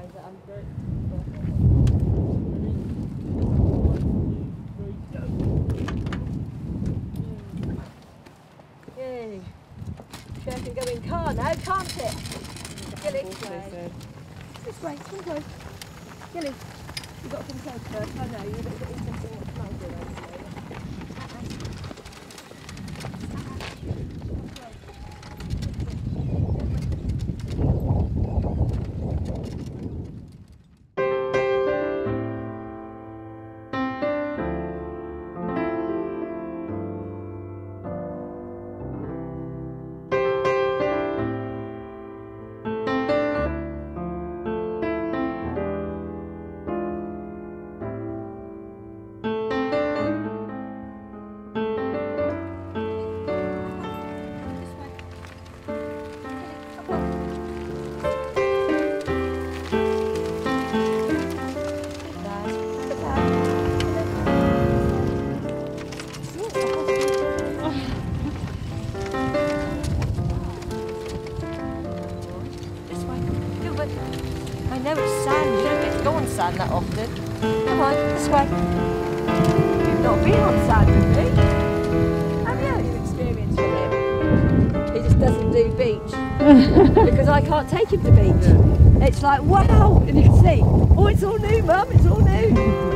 guys that I'm very... Yay. Sure can go in car now, can't it? Gilly, this way, come close. Gilly, you've got to come close first. I know, you're a little bit interested in what smells around. I know it's sand, you don't get to go on sand that often. Come on, this way. You've not been on sand with me, have you? You've experienced with him. He just doesn't do beach because I can't take him to beach. It's like, wow, and you can see, oh, it's all new, Mum, it's all new.